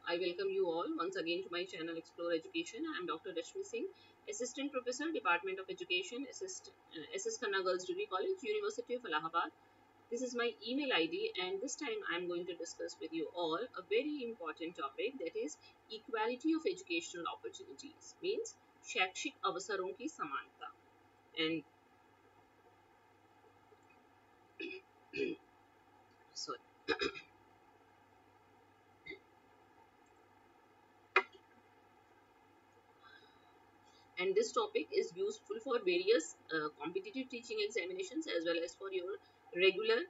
I welcome you all once again to my channel Explore Education. I am Dr. Rashmi Singh, Assistant Professor, Department of Education, SS Khanna Girls Degree College, University of Allahabad. This is my email ID, and this time I am going to discuss with you all a very important topic, that is equality of educational opportunities, means शैक्षिक अवसरों की समानता. And sorry. And this topic is useful for various competitive teaching examinations as well as for your regular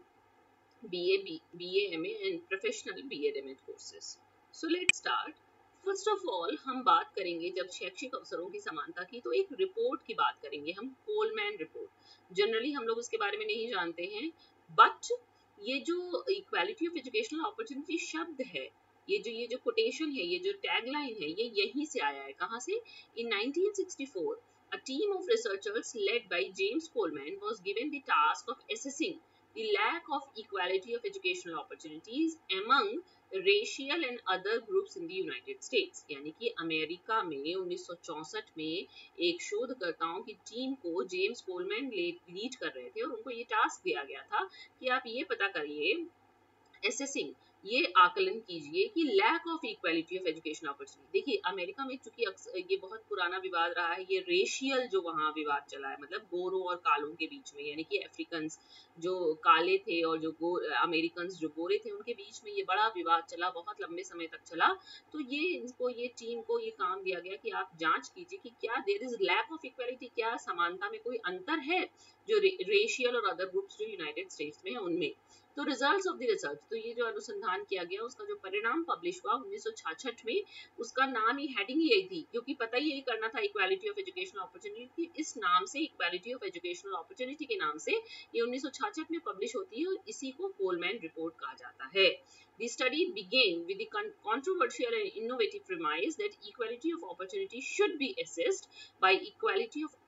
BA, MA and professional BEd MA courses. So let's start. First of all हम बात करेंगे जब शैक्षिक अवसरों की समानता की, तो एक रिपोर्ट की बात करेंगे हम, कोलमैन रिपोर्ट. जनरली हम लोग उसके बारे में नहीं जानते हैं, बट ये जो इक्वालिटी ऑफ एजुकेशनल अपॉर्चुनिटी शब्द है, ये जो कोटेशन है, ये जो टैगलाइन है, ये यहीं से आया है. कहाँ से? इन 1964 a team of researchers led by James Coleman was given the task of assessing the lack of equality of educational opportunities among racial and other groups in the United States. यानी कि अमेरिका में 1964 में एक शोधकर्ताओं की team को James Coleman lead कर रहे थे और उनको ये टास्क दिया गया था कि आप ये पता करिए, एसेसिंग, ये आकलन कीजिए कि lack of equality of education opportunity. देखिए अमेरिका में चूंकि ये बहुत पुराना विवाद रहा है, ये रेशियल जो वहाँ विवाद चला है, मतलब गोरों और कालों के बीच में, यानी कि अफ्रीकन जो काले थे और जो अमेरिकन जो गोरे थे, उनके बीच में ये बड़ा विवाद चला, बहुत लंबे समय तक चला. तो ये टीम को ये काम दिया गया कि आप जांच कीजिए कि क्या there is lack of equality, क्या समानता में कोई अंतर है जो रेशियल और अदर ग्रुप्स जो यूनाइटेड स्टेट्स में है उनमें. तो रिजल्ट्स ऑफ द रिसर्च, तो ये जो अनुसंधान किया गया उसका जो परिणाम पब्लिश हुआ 1966 में, उसका नाम ही, हेडिंग यही थी, क्योंकि पता ही यही करना था, इक्वालिटी ऑफ एजुकेशनल अपॉर्चुनिटी. इस नाम से, इक्वालिटी ऑफ एजुकेशनल अपॉर्चुनिटी के नाम से ये 1966 में पब्लिश होती है और इसी को कोलमैन रिपोर्ट कहा जाता है. The study began with the controversial and innovative premise that equality of opportunity should be assessed by equality of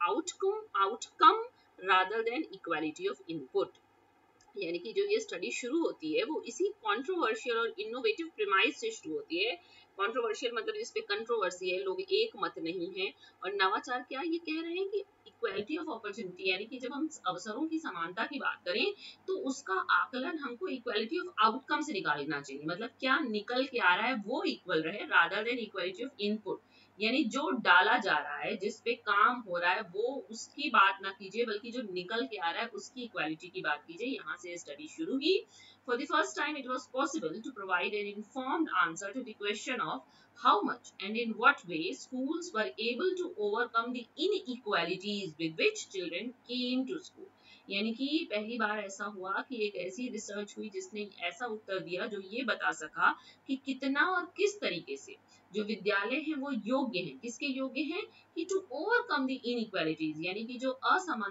outcome rather than equality of input. यानी कि जो ये स्टडी शुरू होती है वो इसी कंट्रोवर्शियल और इनोवेटिव प्रीमाइस से शुरू होती है. कंट्रोवर्शियल मतलब जिसपे कंट्रोवर्सी है, लोग एक मत नहीं है, और नवाचार क्या ये कह रहे हैं कि इक्वालिटी ऑफ अपॉर्चुनिटी, यानी कि जब हम अवसरों की समानता की बात करें तो उसका आकलन हमको इक्वालिटी ऑफ आउटकम से निकालना चाहिए, मतलब क्या निकल के आ रहा है वो इक्वल रहे, rather than equality of input. यानी जो डाला जा रहा है, जिस पे काम हो रहा है, वो उसकी बात ना कीजिए, बल्कि जो निकल के आ रहा है उसकी इक्वालिटी की बात कीजिए. यहाँ से स्टडी शुरू हुई. For the first time, it was possible to provide an informed answer to the question of how much and in what way schools were able to overcome the inequalities with which children came to school. यानी कि पहली बार ऐसा हुआ कि एक ऐसी research हुई जिसने ऐसा उत्तर दिया जो ये बता सका कि कितना और किस तरीके से जो विद्यालय हैं वो योग्य हैं. किसके योग्य हैं? कि टू ओवरकम द इनइक्वालिटीज, यानी कि जो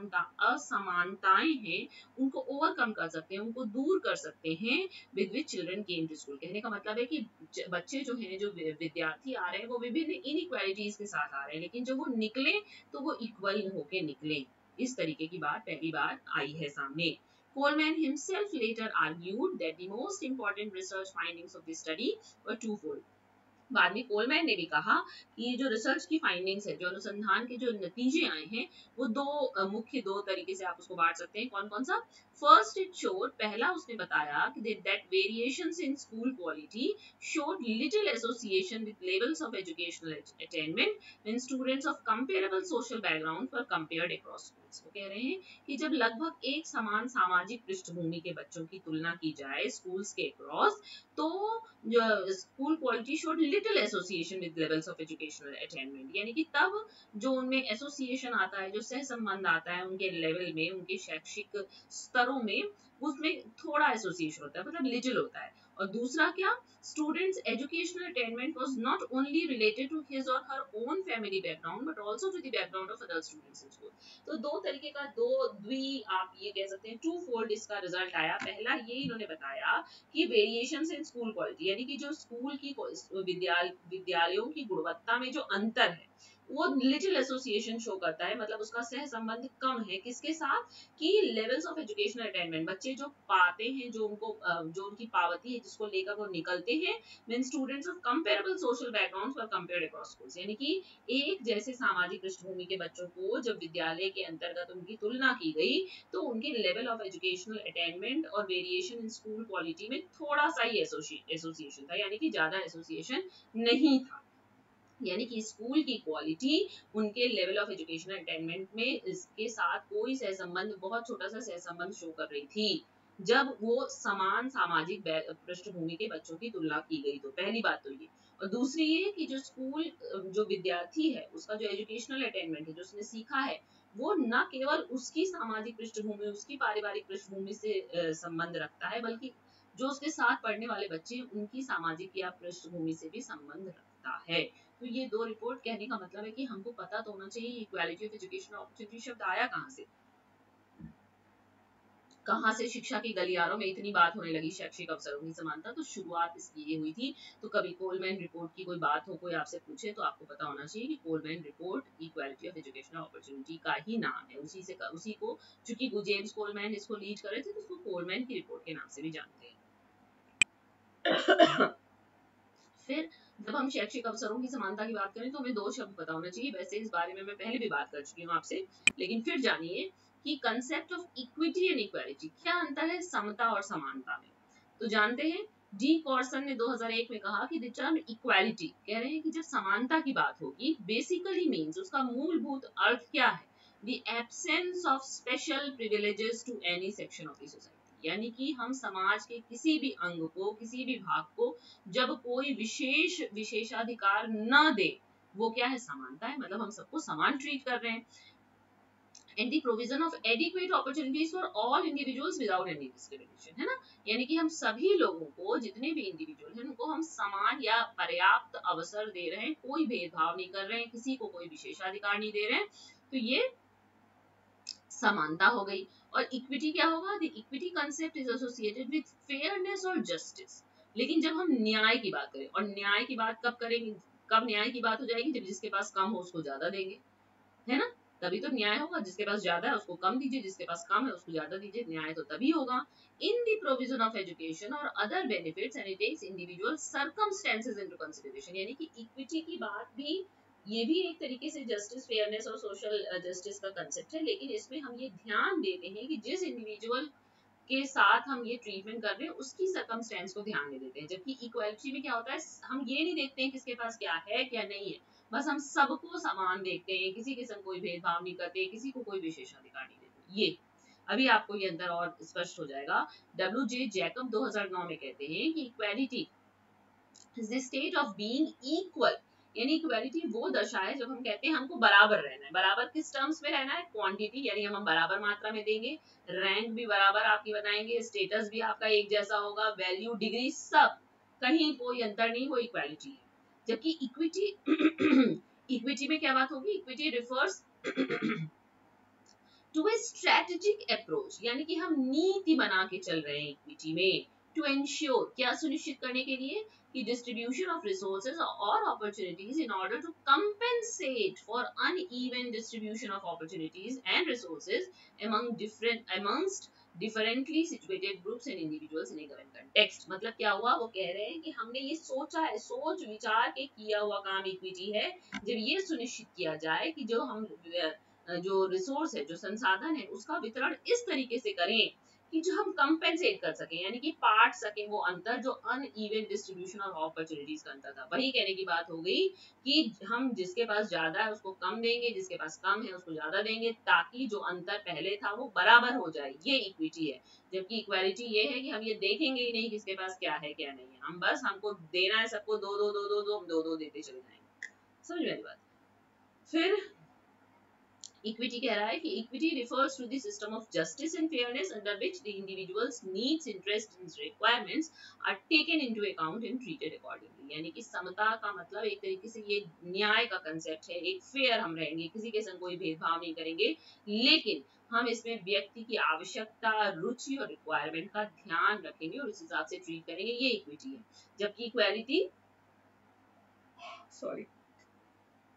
असमानताएं हैं उनको ओवरकम कर सकते हैं, उनको दूर कर सकते हैं with which children came to school. कहने का मतलब है कि बच्चे जो हैं, जो विद्यार्थी आ रहे हैं, वो विभिन्न इनइक्वालिटीज के साथ आ रहे हैं, लेकिन जब वो निकले तो वो इक्वल होके निकले. इस तरीके की बात पहली बार आई है सामने. Coleman himself later argued that the most important research findings of this study were twofold. बाद में कोलमैन ने भी कहा कि ये जो रिसर्च की फाइंडिंग्स है, जो अनुसंधान के जो नतीजे आए हैं, वो मुख्य दो तरीके से आप उसको बांट सकते हैं. कौन कौन सा? फर्स्ट, इट शोड, पहला उसने बताया कि that variations in school quality showed little association with levels of educational attainment when students of comparable social background were compared across schools. वो कह रहे हैं कि जब लगभग एक समान सामाजिक पृष्ठभूमि के बच्चों की तुलना की जाए स्कूल्स के अक्रॉस, तो school quality showed little association with levels of educational attainment. यानी कि तब जो उनमें एसोसिएशन आता है, जो सहसंबंध आता है उनके लेवल में, उनके शैक्षिक स्तरों में, उसमें थोड़ा एसोसिएशन होता है, मतलब लिटिल होता है. और दूसरा क्या? Students educational attainment was not only related to his और her own family background but also to the background of other students in school. तो दो तरीके का, आप ये कह सकते हैं टू फोल्ड इसका रिजल्ट आया. पहला ये इन्होंने बताया कि वेरिएशंस इन स्कूल क्वालिटी, यानी कि जो स्कूल की विद्यालयों की गुणवत्ता में जो अंतर है वो लिटिल एसोसिएशन शो करता है, मतलब उसका सह संबंध कम है किसके साथ, कि लेवल्स ऑफ एजुकेशनल अटेनमेंट, बच्चे जो पाते हैं, जो उनको जो उनकी पावती है जिसको लेकर वो निकलते हैं, mean students of comparable social backgrounds were compared across schools, यानी कि एक जैसे सामाजिक पृष्ठभूमि के बच्चों को जब विद्यालय के अंतर्गत उनकी तुलना की गई तो उनके लेवल ऑफ एजुकेशनल अटेनमेंट और वेरिएशन इन स्कूल क्वालिटी में थोड़ा सा ही एसोसिएशन था, यानी कि ज्यादा एसोसिएशन नहीं था, यानी कि स्कूल की क्वालिटी उनके लेवल ऑफ एजुकेशनल अटेनमेंट में इसके साथ कोई सहसंबंध, बहुत छोटा सा सहसंबंध शो कर रही थी जब वो समान सामाजिक पृष्ठभूमि के बच्चों की तुलना की गई। तो पहली बात तो ये, और दूसरी ये कि जो स्कूल जो विद्यार्थी है उसका जो एजुकेशनल अटेनमेंट है, जो उसने सीखा है, वो न केवल उसकी सामाजिक पृष्ठभूमि, उसकी पारिवारिक पृष्ठभूमि से संबंध रखता है, बल्कि जो उसके साथ पढ़ने वाले बच्चे हैं उनकी सामाजिक या पृष्ठभूमि से भी संबंध रखता है। तो ये दो रिपोर्ट कहने का मतलब है कि हमको पता तो होना चाहिए इक्वालिटी ऑफ एजुकेशन अपॉर्चुनिटी शब्द आया कहाँ से शिक्षा के गलियारों में इतनी बात होने लगी शैक्षिक अवसरों की समानता। तो शुरुआत इसकी ये हुई थी। तो कभी कोलमैन रिपोर्ट की कोई बात हो, कोई आपसे पूछे, तो आपको पता होना चाहिए कि Coleman report equality of educational opportunity का ही नाम है, उसी को चूंकि जेम्स कोलमैन इसको लीड कर रहे थे तो उसको कोलमैन की रिपोर्ट के नाम से भी जानते हैं। फिर जब हम शैक्षिक अवसरों की समानता की बात करें तो हमें दो शब्द पता होना चाहिए। वैसे इस बारे में मैं पहले भी बात कर चुकी हूँ आपसे, लेकिन फिर जानिए कि concept of equity and equality, क्या अंतर है समता और समानता में। तो जानते हैं, डी कॉर्सन ने 2001 में कहा कि द टर्म इक्वालिटी, कह रहे हैं कि जब समानता की बात होगी, बेसिकली मीन्स, उसका मूलभूत अर्थ क्या है, the absence of special privileges to any section of the society, यानी कि हम समाज के किसी भी अंग को, किसी भी भाग को जब कोई विशेषाधिकार न दे, वो क्या है, समानता है, मतलब हम सबको समान ट्रीट कर रहे हैं। And the provision of adequate opportunities for all individuals without any discrimination, है ना, यानी कि हम सभी लोगों को, जितने भी इंडिविजुअल हैं, उनको हम समान या पर्याप्त अवसर दे रहे हैं, कोई भेदभाव नहीं कर रहे हैं, किसी को कोई विशेषाधिकार नहीं दे रहे हैं। तो ये समानता हो गई। और इक्विटी क्या होगा, the equity concept is associated with fairness और जस्टिस। लेकिन जब हम न्याय की बात करें, और न्याय की बात कब करेंगे, कब न्याय की बात हो जाएगी, जब जिसके पास कम हो उसको ज्यादा देंगे, है ना, तभी तो न्याय होगा। जिसके पास ज्यादा है उसको कम दीजिए, जिसके पास कम है उसको ज्यादा दीजिए, न्याय तो तभी होगा। In the provision of education और other benefits and it takes individual circumstances into consideration, यानी कि इक्विटी की बात भी, ये भी एक तरीके से जस्टिस, फेयरनेस और सोशल जस्टिस का कंसेप्ट है, लेकिन इसमें हम ये ध्यान देते हैं कि जिस इंडिविजुअल के साथ हम ये ट्रीटमेंट कर रहे हैं उसकी सर्कमस्टेंस को ध्यान में देते हैं। जबकि इक्वालिटी में क्या होता है, हम ये नहीं देखते हैं किसके पास क्या है क्या नहीं है, बस हम सबको समान देखते हैं, किसी के संग कोई भेदभाव नहीं करते, किसी को कोई विशेषाधिकार नहीं देते। ये अभी आपको ये अंदर और स्पष्ट हो जाएगा। डब्ल्यू.जे. जैकब 2009 में कहते हैं कि equality is the state of being equal, यानी इक्वालिटी वो दशा है जब हम कहते हैं हमको बराबर रहना है। बराबर किस टर्म्स में रहना है, क्वांटिटी, यानी हम बराबर मात्रा में देंगे, रैंक भी बराबर आपकी बनाएंगे, स्टेटस भी आपका एक जैसा होगा, वैल्यू, डिग्री, सब, कहीं कोई अंतर नहीं, वो इक्वालिटी है। जबकि इक्विटी इक्विटी में क्या बात होगी, equity refers to a strategic approach, यानी कि हम नीति बना के चल रहे हैं इक्विटी में, टू एंश्योर, क्या सुनिश्चित करने के लिए, कि डिस्ट्रीब्यूशन ऑफ रिसोर्सेज और opportunities in order to compensate for uneven distribution of opportunities and resources amongst differently situated groups and individuals in a given context। मतलब क्या हुआ, वो कह रहे हैं कि हमने ये सोचा है, सोच विचार के किया हुआ काम इक्विटी है, जब ये सुनिश्चित किया जाए कि जो रिसोर्स है, जो संसाधन है, उसका वितरण इस तरीके से करें कि जो हम कंपेंसेट कर सकें, यानी कि पाट सकें वो अंतर जो अनइवन डिस्ट्रीब्यूशन ऑफ अपॉर्चुनिटीज का अंतर था। वही कहने की बात हो गई कि हम जिसके पास ज्यादा है उसको कम देंगे, जिसके पास कम है उसको ज्यादा देंगे, ताकि जो अंतर पहले था वो बराबर हो जाए, ये इक्विटी है। जबकि इक्वालिटी ये है कि हम ये देखेंगे ही नहीं किसके पास क्या है क्या नहीं है, हम बस, हमको देना है सबको दो दो दो दो दो, हम दो दो देते चले जाएंगे। समझ मेरी बात। फिर इक्विटी कह रहा है कि equity refers to the system of justice and fairness under which the individuals needs, interest and requirements are taken into account and treated accordingly, यानी कि समता का मतलब एक तरीके से ये न्याय का कांसेप्ट है, एक फेयर हम रहेंगे, किसी के संग कोई भेदभाव नहीं करेंगे, लेकिन हम इसमें व्यक्ति की आवश्यकता, रुचि और रिक्वायरमेंट का ध्यान रखेंगे और इस हिसाब से ट्रीट करेंगे, ये इक्विटी है। जबकि इक्वालिटी, सॉरी,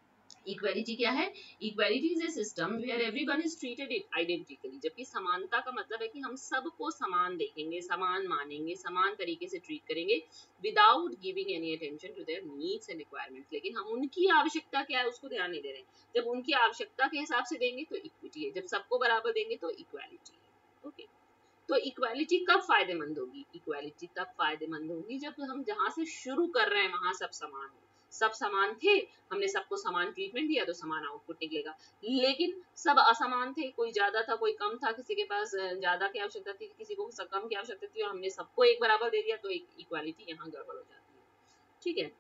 इक्वालिटी क्या है? Equality is a system where everyone is treated identically, जबकि समानता का मतलब है कि हम सबको समान देखेंगे, समान मानेंगे, समान तरीके से ट्रीट करेंगे without giving any attention to their needs and requirements. लेकिन हम उनकी आवश्यकता क्या है उसको ध्यान नहीं दे रहे हैं। जब उनकी आवश्यकता के हिसाब से देंगे तो इक्विटी है, जब सबको बराबर देंगे तो इक्वालिटी है। ओके, तो इक्वालिटी कब फायदेमंद होगी? इक्वालिटी तब फायदेमंद होगी जब हम जहां से शुरू कर रहे हैं वहां सब समान हो। सब समान थे, हमने सबको समान ट्रीटमेंट दिया तो समान आउटपुट निकलेगा। लेकिन सब असमान थे, कोई ज्यादा था कोई कम था, किसी के पास ज्यादा की आवश्यकता थी, किसी को कम की आवश्यकता थी, और हमने सबको एक बराबर दे दिया, तो इक्वालिटी यहाँ गड़बड़ हो जाती है। ठीक है,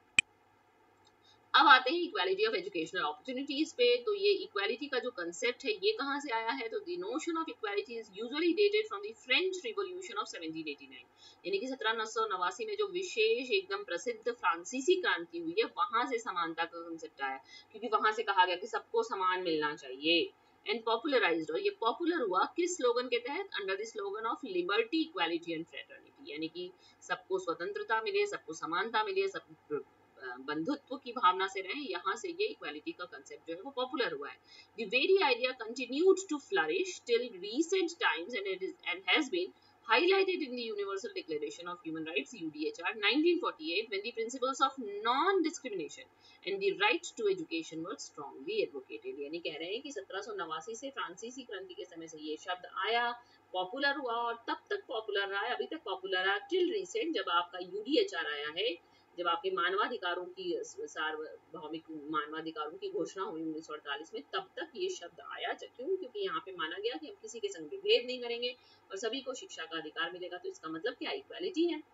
अब आते हैं इक्वालिटी ऑफ एजुकेशनल अपॉर्चुनिटीज पे। तो ये इक्वालिटी का जो कंसेप्ट है ये कहाँ से आया है? तो the notion of equality is usually dated from the French revolution of 1789, यानी कि 1789 में जो विशेष एकदम प्रसिद्ध फ्रांसीसी क्रांति हुई है वहां से समानता का कंसेप्ट आया, क्योंकि वहां से कहा गया कि सबको समान मिलना चाहिए। एंड पॉपुलराइज्ड, और ये पॉपुलर हुआ किस स्लोगन के तहत? Under the slogan of liberty, equality and fraternity, यानी कि सबको स्वतंत्रता मिले, सबको समानता मिले, सब बंधुत्व की भावना से रहें। यहाँ से ये इक्वालिटी का कंसेप्ट जो है वो पॉपुलर हुआ है। The very idea continued to flourish till recent times and has been highlighted in the Universal Declaration of Human Rights UDHR 1948 when the principles of non-discrimination and the right to education were strongly advocated। यानी कह रहे हैं कि 1789 से फ्रांसीसी क्रांति के समय से ये शब्द आया, पॉपुलर हुआ और तब तक पॉपुलर रहा है, अभी तक पॉपुलर रहा टिल रिसेंट, जब आपका यूडीएचआर आया है, जब आपके मानवाधिकारों की सार्वभौमिक मानवाधिकारों की घोषणा हुई 1948 में, तब तक ये शब्द आया। क्यों? क्योंकि यहाँ पे माना गया कि हम किसी के संग भेद नहीं करेंगे और सभी को शिक्षा का अधिकार मिलेगा। तो इसका मतलब क्या? इक्वालिटी है।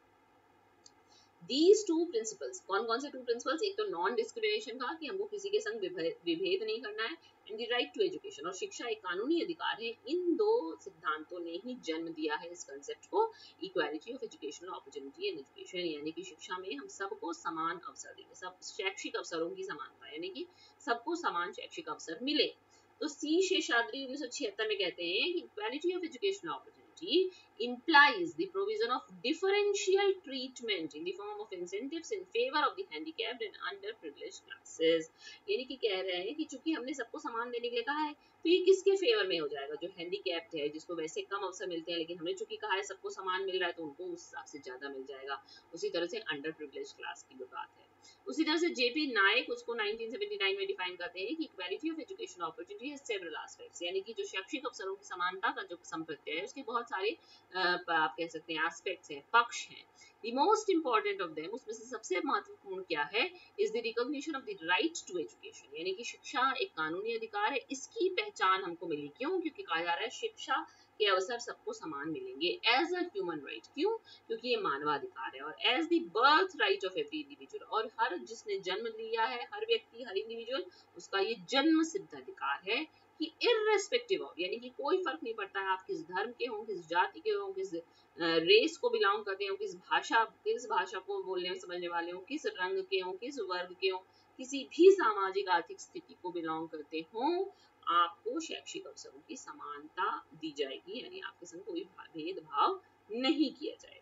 These two principles, कौन कौन से टू प्रिंसिपल्स? एक तो नॉन डिस्क्रिमिनेशन का, कि हमको किसी के संग विभेद नहीं करना है, and the right to education, और शिक्षा एक कानूनी अधिकार है। इन दो सिद्धांतों ने ही जन्म दिया है इस कंसेप्ट को, equality of educational opportunity and education, यानी कि शिक्षा में हम सबको समान अवसर देंगे, सब शैक्षिक अवसरों की समानता, यानी कि सबको समान शैक्षिक अवसर मिले। तो सी शेषाद्री 1976 में कहते हैं कि equality of educational opportunity implies the provision of differential treatment in the form of incentives in favor of the handicapped and underprivileged classes। यानी कि कह रहे हैं कि चूंकि हमने सबको समान देने के लिए कहा है, तो ये किसके फेवर में हो जाएगा? जो हैंडीकैप्ड है, जिसको वैसे कम अवसर मिलते हैं, लेकिन हमने चूंकि कहा है सबको समान मिल रहा है, तो उनको उस हिसाब से ज्यादा मिल जाएगा। उसी तरह से अंडर प्रिविलेज क्लास की जो बात है, उसी तरह से जेपी नायक उसको 1979 में डिफाइन करते हैं कि equality of education opportunity has several aspects, यानी कि जो शैक्षिक अवसरों की समानता का जो संप्रत्यय है उसके बहुत सारे आप कह सकते हैं एस्पेक्ट्स हैं, पक्ष हैं। The most important of them, उसमें से सबसे महत्वपूर्ण क्या है? is the recognition of the right to education, यानी कि शिक्षा एक कानूनी अधिकार है, इसकी पहचान हमको मिली। क्यों? क्योंकि कहा जा रहा है शिक्षा के अवसर सबको समान मिलेंगे एज अ ह्यूमन राइट। क्यों? क्योंकि ये मानवाधिकार है, और as the birth right of every individual, और हर जिसने जन्म लिया है, हर व्यक्ति, हर इंडिविजुअल, उसका ये जन्म सिद्ध अधिकार है कि इररेस्पेक्टिव ऑफ, यानी कि कोई फर्क नहीं पड़ता है आप किस धर्म के हो, किस जाति के हो, किस रेस को बिलोंग करते हो, किस भाषा को बोलने समझने वाले हो, किस रंग के हो, किस वर्ग के हो, किसी भी सामाजिक आर्थिक स्थिति को बिलोंग करते हो, आपको शैक्षिक अवसरों की समानता दी जाएगी, यानी आपके संग कोई भेदभाव नहीं किया जाएगा।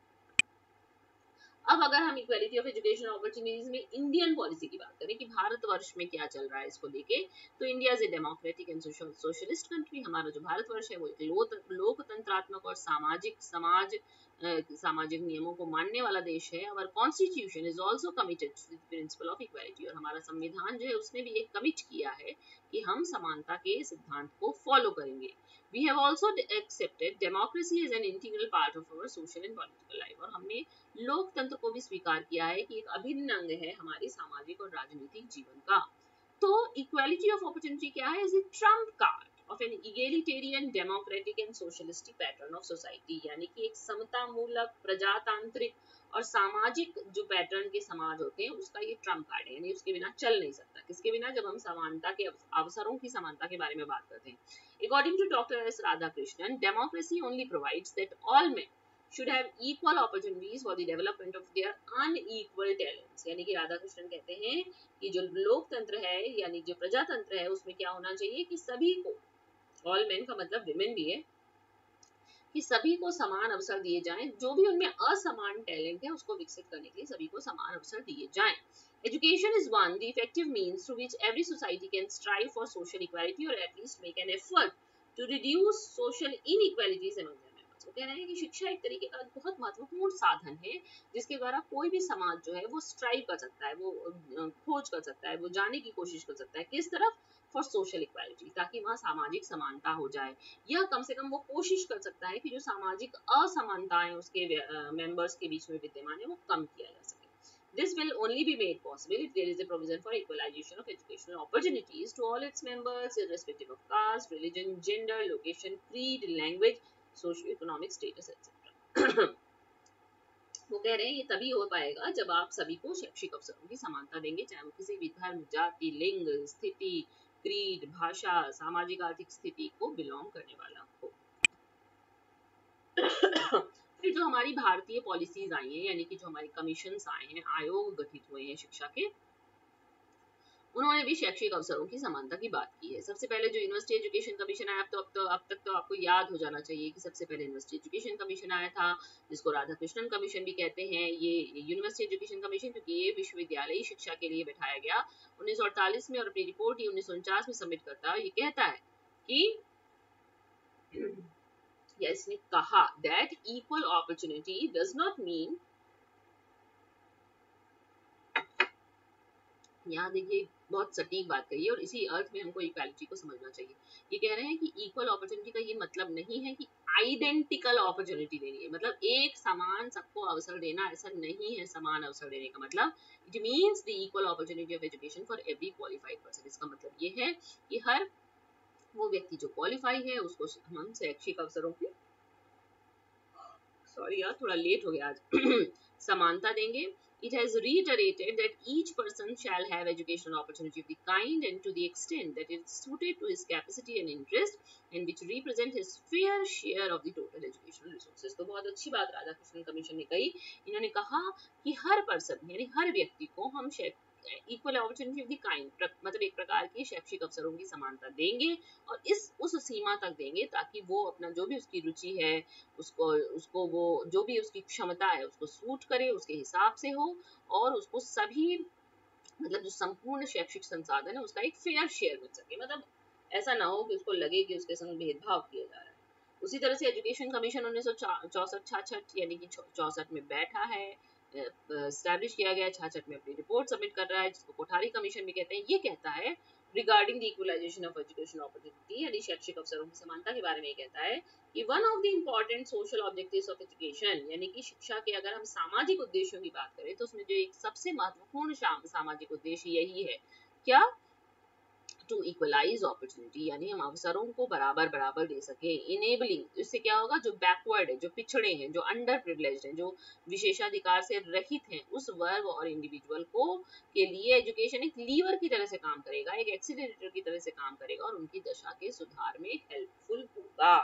अब अगर हम इक्वालिटी ऑफ एजुकेशन अपॉर्चुनिटीज में इंडियन पॉलिसी की बात करें कि भारतवर्ष में क्या चल रहा है इसको लेके, तो India is a democratic and socialist country. हमारा जो भारतवर्ष है वो एक लोकतंत्रात्मक और सामाजिक नियमों को मानने वाला देश है। और constitution is also committed to the principle of equality, और हमारा संविधान जो है उसने भी एक कमिट किया है कि हम समानता के सिद्धांत को फॉलो करेंगे। We have also accepted democracy as an integral part of our social and political life, और हमने लोकतंत्र को भी स्वीकार किया है कि एक अभिन्न अंग है हमारी सामाजिक और राजनीतिक जीवन का। तो इक्वालिटी ऑफ अपॉर्चुनिटी क्या है? Is a trump card of an egalitarian, democratic and socialistic pattern of society, यानी कि एक समता मूलक, प्रजातांत्रिक और सामाजिक जो पैटर्न के समाज होते हैं उसका ये ट्रम्प कार्ड है, यानी उसके बिना चल नहीं सकता। किसके बिना? जब हम समानता के अवसरों की समानता के बारे में बात करते हैं। According to Dr. S. Radhakrishnan, democracy only provides that all men should have equal opportunities for the development of their unequal talents, यानी कि राधाकृष्णन कहते हैं कि जो लोकतंत्र है यानी जो प्रजातंत्र है उसमें क्या होना चाहिए कि सभी को, ऑल मेन का मतलब विमेन भी है, कि सभी को समान अवसर दिए जाएं, जो भी उनमें असमान टैलेंट है उसको विकसित करने के लिए सभी को समान अवसर दिए जाएं. Education is one the effective means through which every society can strive for social equality or at least make an effort to reduce social inequalities among their members. वो कह रहे हैं कि शिक्षा एक तरीके का बहुत महत्वपूर्ण साधन है जिसके द्वारा कोई भी समाज जो है वो स्ट्राइव कर सकता है, वो खोज कर सकता है, वो जाने की कोशिश कर सकता है किस तरफ, फॉर सोशल इक्वालिटी, ताकि वहाँ सामाजिक समानता हो जाए, या कम से कम वो कोशिश कर सकता है कि जो सामाजिक असमानताएं उसके मेंबर्स के बीच में विद्यमान है वो कम किया जा सके. This will only be made possible if there is a provision for equalization of educational opportunities to all its members, irrespective of caste, religion, gender, location, creed, language, socio-economic status, etc. वो कह रहे हैं ये तभी हो पाएगा जब आप सभी को शैक्षिक अवसरों की समानता देंगे, चाहे वो किसी भी धर्म, जाति, लिंग, स्थिति, क्रीड, भाषा, सामाजिक आर्थिक स्थिति को बिलोंग करने वाला हो. फिर जो हमारी भारतीय पॉलिसीज आई हैं, यानी कि जो हमारे कमीशन आए हैं, आयोग गठित हुए हैं शिक्षा के, उन्होंने भी शैक्षिक अवसरों की समानता की बात की है. सबसे पहले जो यूनिवर्सिटी एजुकेशन कमीशन आया, अब तक तो आपको याद हो जाना चाहिए कि सबसे पहले यूनिवर्सिटी एजुकेशन कमीशन आया था, जिसको राधाकृष्णन कमीशन भी कहते हैं. ये यूनिवर्सिटी एजुकेशन कमीशन, क्योंकि ये विश्वविद्यालयी शिक्षा के लिए बैठाया गया 1948 में, और अपनी रिपोर्ट ही 1949 में सबमिट करता है. ये कहता है कि या इसने कहा that equal opportunity does not mean, यहाँ देखिए बहुत सटीक बात कही है और इसी अर्थ में हमको इक्वालिटी को समझना चाहिए. ये कह रहे हैं कि इक्वल अपॉर्चुनिटी का ये मतलब नहीं है कि आइडेंटिकल अपॉर्चुनिटी देनी है, मतलब एक समान सबको अवसर देना, ऐसा नहीं है. समान अवसर देने का मतलब it means the equal opportunity of education for every qualified person. इसका मतलब ये है कि हर वो व्यक्ति जो क्वालिफाई है उसको हम शैक्षिक अवसरों की, सॉरी यार थोड़ा लेट हो गया आज, समानता देंगे. It has reiterated that each person shall have educational opportunity of the kind and to the extent that it is suited to his capacity and interest and which represent his fair share of the total educational resources. तो बहुत अच्छी बात Radhakrishnan commission ने कही. इन्होंने कहा कि हर person यानी हर व्यक्ति को हम equal opportunity of the kind, मतलब एक प्रकार की शैक्षिक अवसरों की समानता देंगे और उस सीमा तक देंगे ताकि वो अपना जो भी उसकी रुचि है उसको वो जो भी उसकी क्षमता है उसको सूट करे, उसके हिसाब से हो, और उसको सभी मतलब जो संपूर्ण शैक्षिक संसाधन है उसका एक फेयर शेयर मिल सके. मतलब ऐसा ना हो कि उसको लगे कि उसके संग भेदभाव किया जा रहा है. उसी तरह से एजुकेशन कमीशन 1964 यानी कि 64 में बैठा है, स्टैब्लिश किया गया, 66 में अपनी रिपोर्ट सबमिट कर रहा है, जिसको कोठारी कमीशन भी कहते हैं. ये कहता है regarding the equalization of education opportunity, यानी शैक्षिक अवसरों की समानता के बारे में ये कहता है कि one of the important social objectives of education, यानी कि शिक्षा के अगर हम सामाजिक उद्देश्यों की बात करें तो उसमें जो एक सबसे महत्वपूर्ण सामाजिक उद्देश्य यही है, क्या, टू इक्वलाइज अपॉर्चुनिटी, यानी हम अवसरों को बराबर बराबर दे सके. इनेबलिंग, इससे क्या होगा, जो बैकवर्ड है, जो पिछड़े हैं, जो अंडर प्रिविलेज्ड हैं, जो विशेषाधिकार से रहित हैं, उस वर्ग और इंडिविजुअल को के लिए एजुकेशन एक लीवर की तरह से काम करेगा, एक एक्सीलरेटर की तरह से काम करेगा और उनकी दशा के सुधार में हेल्पफुल होगा.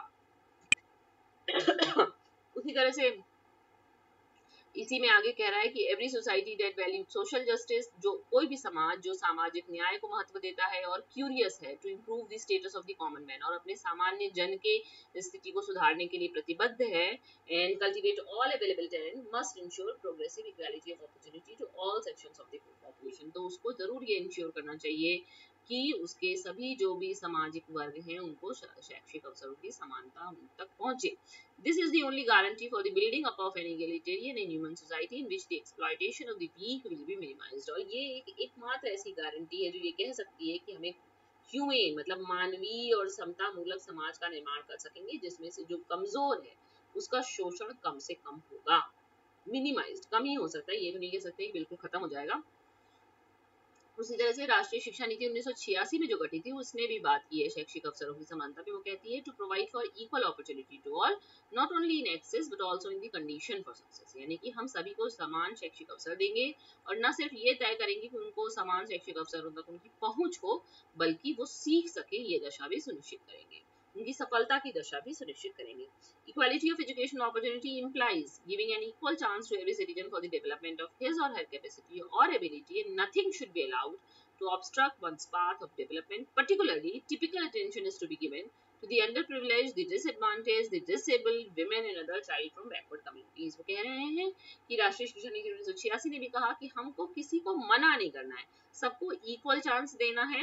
उसी तरह से इसी में आगे कह रहा है कि every society that value social justice, जो कोई भी समाज जो सामाजिक न्याय को महत्व देता है और क्यूरियस है to improve the status of the common man, और अपने सामान्य जन के स्थिति को सुधारने के लिए प्रतिबद्ध है, and cultivate all available talent, must ensure progressive equality of opportunity to all sections of the population. तो उसको जरूर ये इंश्योर करना चाहिए कि उसके सभी जो भी सामाजिक वर्ग हैं उनको शैक्षिक अवसरों की समानता उन तक पहुंचे. This is the only guarantee for the building up of an egalitarian and human society in which the exploitation of the weak will be minimized. और ये एकमात्र ऐसी गारंटी है जो ये कह सकती है कि हमें ह्यूमेन मतलब मानवीय और समता मूलक समाज का निर्माण कर सकेंगे जिसमें से जो कमजोर है उसका शोषण कम से कम होगा. मिनिमाइज्ड, कम ही हो सकता है, ये तो नहीं कह सकते बिल्कुल खत्म हो जाएगा. उसी तरह से राष्ट्रीय शिक्षा नीति 1986 में जो गठित थी उसने भी बात की है शैक्षिक अवसरों की समानता पे. वो कहती है to provide for equal opportunity to all, not only in access but also in the condition for success, यानी कि हम सभी को समान शैक्षिक अवसर देंगे और न सिर्फ ये तय करेंगे कि उनको समान शैक्षिक अवसरों तक उनकी पहुंच हो, बल्कि वो सीख सके ये दशा भी सुनिश्चित करेंगे, उनकी सफलता की दशा भी सुनिश्चित करेंगे. Equality of educational opportunity implies giving an equal chance to every citizen for the development of his or her capacity or ability, and nothing should be allowed to obstruct one's path of development. Particularly, typical attention is to be given to the underprivileged, the disadvantaged, the disabled, women and other child from backward communities। वो कह रहे हैं कि राष्ट्रीय शिक्षा नीति 1986 ने भी कहा कि हमको किसी को मना नहीं करना है, सबको इक्वल चांस देना है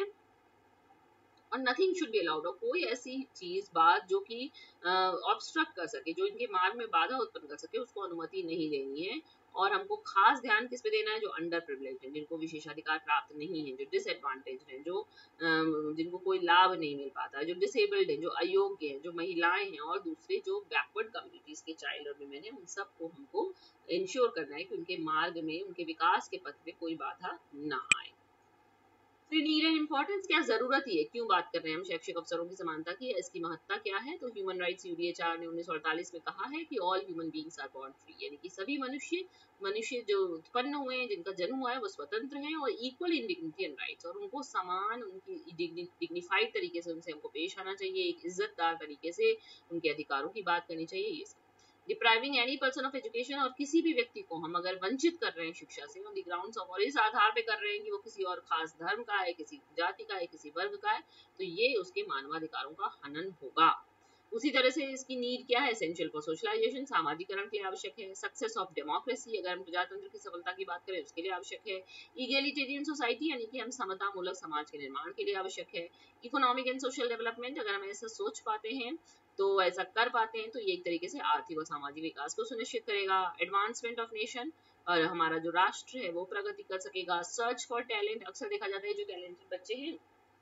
और नथिंग शुड बी अलाउड, और कोई ऐसी चीज बात जो कि ऑब्स्ट्रक्ट कर सके, जो इनके मार्ग में बाधा उत्पन्न कर सके, उसको अनुमति नहीं देनी है। और हमको खास ध्यान किस पे देना है, जो अंडर प्रिविलेज है, जिनको विशेषाधिकार प्राप्त नहीं है, जो डिसएडवांटेज है, जो जिनको कोई लाभ नहीं मिल पाता, जो डिसेबल्ड है, जो अयोग्य है, जो महिलाएं हैं, और दूसरे जो बैकवर्ड कम्युनिटीज के चाइल्ड और वुमेन है, उन सबको हमको इंश्योर करना है कि उनके मार्ग में, उनके विकास के पथ पे कोई बाधा ना आए। फिर नीड एंड इम्पोर्टेंस, क्या जरूरत ही है, क्यों बात कर रहे हैं हम शैक्षिक अवसरों की समानता की, इसकी महत्ता क्या है। तो ह्यूमन राइट्स यूडीएचआर ने 1948 में कहा है कि all human beings are born free, यानी कि सभी मनुष्य जो उत्पन्न हुए हैं, जिनका जन्म हुआ है, वो स्वतंत्र हैं और equal in dignity and rights, और उनको समान, उनकी डिग्निफाइड तरीके से उनसे हमको पेश आना चाहिए, एक इज्जतदार तरीके से उनके अधिकारों की बात करनी चाहिए। ये सब depriving any person of education, और किसी भी व्यक्ति को हम अगर वंचित कर रहे हैं शिक्षा से ऑन द ग्राउंड्स ऑफ, और इस आधार पे कर रहे हैं कि वो किसी और खास धर्म का है, किसी जाति का है, किसी वर्ग का है, तो ये उसके मानवाधिकारों का हनन होगा। उसी तरह से इसकी नीड क्या है, एसेंशियल फॉर सोशलाइजेशन, सामाजिकरण के लिए आवश्यक है। सक्सेस ऑफ डेमोक्रेसी, अगर हम प्रजातंत्र की सफलता की बात करें, उसके लिए आवश्यक है। इगेलिटेरियन सोसाइटी, यानी कि हम समता मूलक समाज के निर्माण के लिए आवश्यक है। इकोनॉमिक एंड सोशल डेवलपमेंट, अगर हम ऐसा सोच पाते हैं, तो ऐसा कर पाते हैं, तो ये एक तरीके से आर्थिक और सामाजिक विकास को सुनिश्चित करेगा। एडवांसमेंट ऑफ नेशन, और हमारा जो राष्ट्र है वो प्रगति कर सकेगा। सर्च फॉर टैलेंट, अक्सर देखा जाता है जो टैलेंटेड बच्चे हैं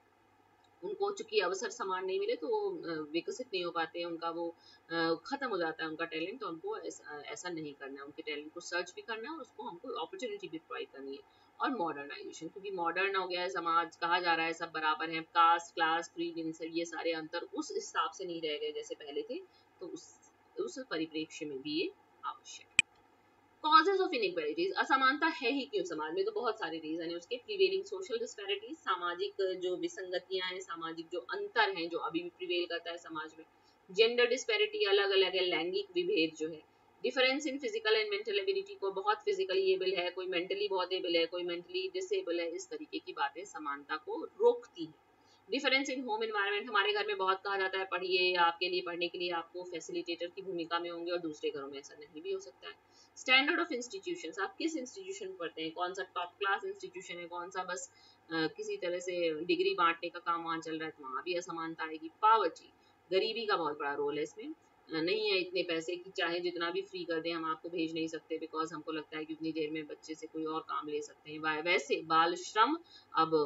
उनको चूंकि अवसर समान नहीं मिले तो वो विकसित नहीं हो पाते हैं, उनका वो खत्म हो जाता है उनका टैलेंट, तो हमको ऐसा नहीं करना है, उनके टैलेंट को सर्च भी करना है और उसको हमको अपॉर्चुनिटी भी प्रोवाइड करनी है। और मॉडर्नाइजेशन, क्योंकि मॉडर्न हो गया है समाज, कहा जा रहा है सब बराबर है, कास्ट क्लास क्रीड इन सब ये सारे अंतर उस हिसाब से नहीं रह गए जैसे पहले थे, तो उस परिप्रेक्ष्य में भी ये आवश्यक है। कॉजेज ऑफ इनइक्वालिटीज, असमानता है ही क्यों समाज में, तो बहुत सारे रीजन है उसके। प्रिवेलिंग सोशल डिस्पैरिटीज, सामाजिक जो विसंगतियां हैं, सामाजिक जो अंतर हैं जो अभी भी प्रिवेल करता है समाज में। जेंडर डिस्पैरिटी, अलग अलग है, लैंगिक विभेद जो है। Difference in physical and mental ability, को बहुत फिजिकली एबल है, कोई मेंटली बहुत एबल है, कोई मेंटली डिसेबल है, इस तरीके की बातें समानता को रोकती है। डिफरेंस इन होम एनवायरनमेंट, हमारे घर में बहुत कहा जाता है पढ़िए, आपके लिए पढ़ने के लिए आपको फैसिलिटेटर की भूमिका में होंगे, और दूसरे घरों में ऐसा नहीं भी हो सकता है। स्टैंडर्ड ऑफ इंस्टीट्यूशंस, आप किस इंस्टीट्यूशन में पढ़ते हैं, कौन सा टॉप क्लास इंस्टीट्यूशन है, कौन सा बस किसी तरह से डिग्री बांटने का काम वहाँ चल रहा है, तो वहाँ भी असमानता आएगी। पावर्टी, गरीबी का बहुत बड़ा रोल है इसमें। नहीं है इतने पैसे कि चाहे जितना भी फ्री कर दें हम आपको भेज नहीं सकते, बिकॉज हमको लगता है कि उतनी देर में बच्चे से कोई और काम ले सकते हैं। वैसे बाल श्रम अब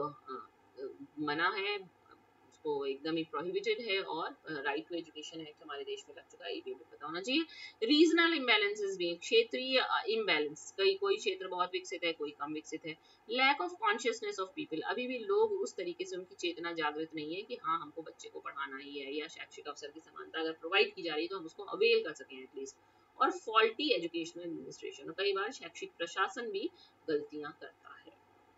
मना है, उसको एकदम ही प्रोहिबिटेड है, और राइट टू एजुकेशन एक्ट हमारे देश में लग चुका है, ये भी पता होना चाहिए। रीजनल इम्बैलेंसेस भी, क्षेत्रीय इम्बैलेंस, कोई क्षेत्र बहुत विकसित है, कोई कम विकसित है। Lack of consciousness of people, अभी भी लोग उस तरीके से, उनकी चेतना जागृत नहीं है कि हाँ हमको बच्चे को पढ़ाना ही है, या शैक्षिक अवसर की समानता अगर प्रोवाइड की जा रही है तो हम उसको अवेल कर सकें एटलीस्ट। और फॉल्टी एजुकेशनल एडमिनिस्ट्रेशन, और कई बार शैक्षिक प्रशासन भी गलतियां करता है।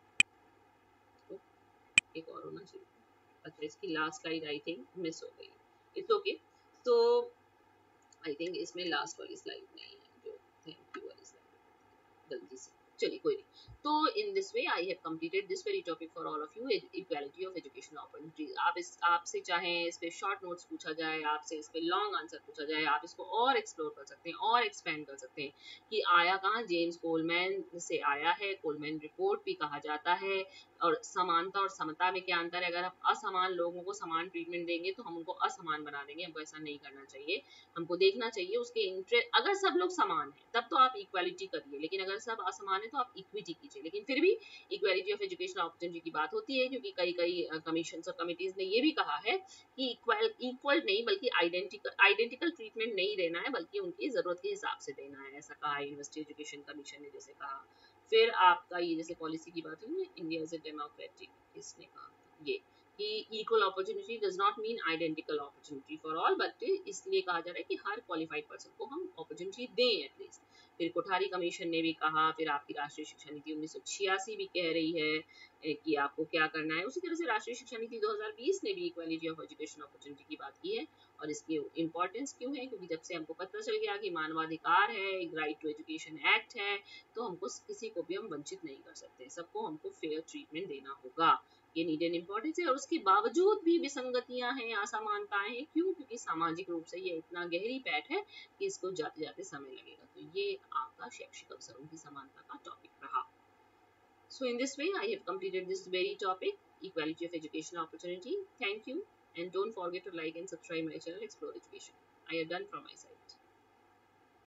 तो एक और होना चाहिए, अच्छा इसकी last slide I think miss हो गई, इट्स ओके। तो आई थिंक इसमें लास्ट वाली स्लाइड नहीं है, जो थैंक यू वाली स्लाइड गलती से, चलिए कोई नहीं। तो in this way I have completed this very topic for all of you, equality of education opportunities. आपसे चाहे इस पे शॉर्ट नोट्स पूछा जाए, आपसे इस पे लॉन्ग आंसर पूछा जाए, आप इसको और एक्सप्लोर कर सकते हैं और एक्सपेंड कर सकते हैं कि आया कहाँ, जेम्स कोलमैन से आया है, कोलमैन रिपोर्ट भी कहा जाता है। और समानता और समता में क्या अंतर है, अगर हम असमान लोगों को समान ट्रीटमेंट देंगे तो हम उनको असमान बना देंगे, हमको ऐसा नहीं करना चाहिए। हमको देखना चाहिए उसके इंटरेस्ट, अगर सब लोग समान हैं तब तो आप इक्वालिटी करिए, लेकिन अगर सब असमान है तो आप इक्विटी कीजिए। लेकिन फिर भी इक्वालिटी ऑफ एजुकेशन अपॉर्चुनिटी की बात होती है, क्योंकि कई कमीशन और कमिटीज ने ये भी कहा है कि इक्वल नहीं बल्कि आइडेंटिकल ट्रीटमेंट नहीं देना है, बल्कि उनकी जरूरत के हिसाब से देना है, ऐसा कहा यूनिवर्सिटी एजुकेशन कमीशन ने जैसे कहा। फिर आपका ये जैसे पॉलिसी की बात हुई, इंडिया इज अ डेमोक्रेटिक, किसने कहा ये कि equal opportunity does not mean identical opportunity for all, but इसलिए कहा जा रहा है कि हर क्वालिफाइड पर्सन को हम अपॉर्चुनिटी दें एटलीस्ट। फिर कोठारी कमीशन ने भी कहा, फिर आपकी राष्ट्रीय शिक्षा नीति 1986 भी कह रही है कि आपको क्या करना है। उसी तरह से राष्ट्रीय शिक्षा नीति 2020 ने भी इक्वालिटी ऑफ एजुकेशन अपॉर्चुनिटी की बात की है। और इसकी इम्पोर्टेंस क्यों है, क्योंकि जब से हमको पता चल गया कि मानवाधिकार है, एक राइट टू एजुकेशन एक्ट है, तो हमको किसी को भी हम वंचित नहीं कर सकते, सबको हमको फेयर ट्रीटमेंट देना होगा। ये नीड एंड इम्पोर्टेंस है। और उसके बावजूद भी विसंगतियां हैं, असमानताएं हैं। क्यों? क्योंकि सामाजिक रूप से ये इतना गहरी पैठ है कि इसको जाते जाते समय लगेगा। तो ये आपका शैक्षिक अवसरों की समानता का टॉपिक रहा। So in this way, I have completed this very topic, equality of education opportunity. Thank you, and don't forget to like and subscribe my channel, Explore Education. I have done from my side.